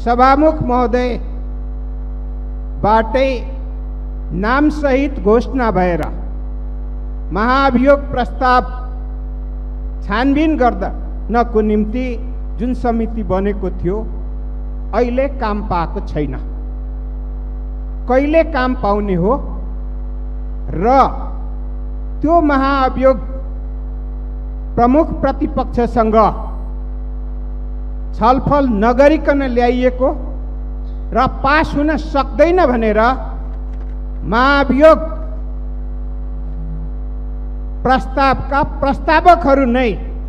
सभामुख महोदय बाटै नाम सहित घोषणा भएर महाभियोग प्रस्ताव छानबिन गर्नको निम्ति जुन समिति बनेको थियो अहिले काम पाएको छैन। कहिले काम पाउने हो र त्यो महाअभियोग प्रमुख प्रतिपक्षसँग छलफल नगरिकन ल्याइएको र पास हुन सक्दैन भनेर महाअभियोग प्रस्तावका प्रस्तावकहरू नै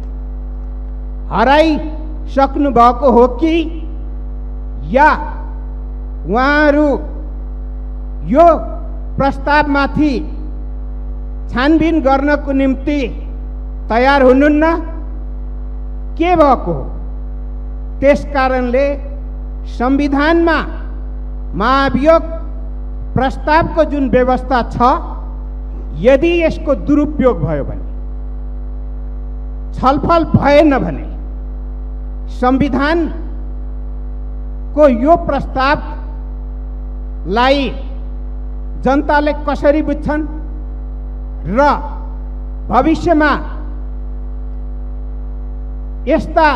हराइसक्नु भएको हो कि या उहाँहरू यो प्रस्तावमाथि छानबिन गर्नको निम्ति तयार हुनुहुन्न के भएको हो। त्यसकारणले संविधानमा महाभियोग प्रस्तावको जुन व्यवस्था छ यदि यसको दुरुपयोग भयो भने छलफल भएन भने संविधानको यो प्रस्तावलाई जनताले कसरी बुझ्छन् र भविष्यमा यस्ता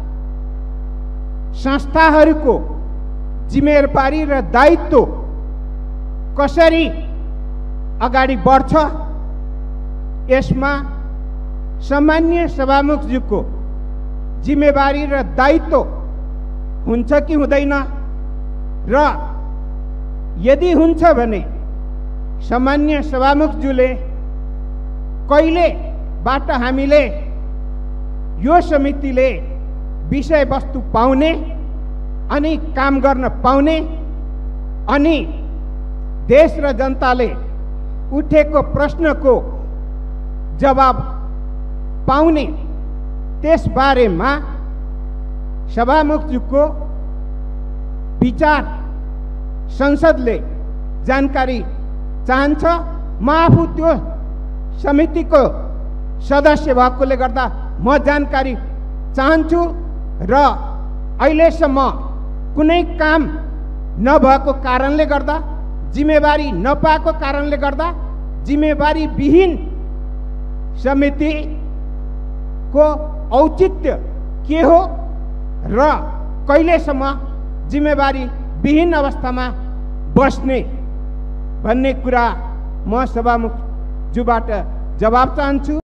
संस्थाहरूको जिम्मेवारी र दायित्व कसरी अगाडि बढ्छ यसमा सामान्य सभामुखज्यूको जिम्मेवारी र दायित्व हुन्छ कि हुँदैन र यदि हुन्छ भने सामान्य सभामुखज्यूले कहिलेबाट हामीले यो समितिले विषयवस्तु पाउने अनि काम गर्न पाउने अनि देश र जनताले उठेको प्रश्नको जवाब पाउने त्यसबारेमा सभामुखज्यूको विचार संसदले जानकारी चाहन्छ। म आफू त्यो समितिको सदस्य भएकोले गर्दा म जानकारी चाहन्छु र अहिलेसम्म कुनै काम नभएको कारणले गर्दा जिम्मेवारी नपाएको कारणले गर्दा जिम्मेवारी विहीन समितिको औचित्य के हो र कहिलेसम्म जिम्मेवारी विहीन अवस्थामा बस्ने भन्ने कुरा म सभामुखज्यूबाट जवाब चाहन्छु।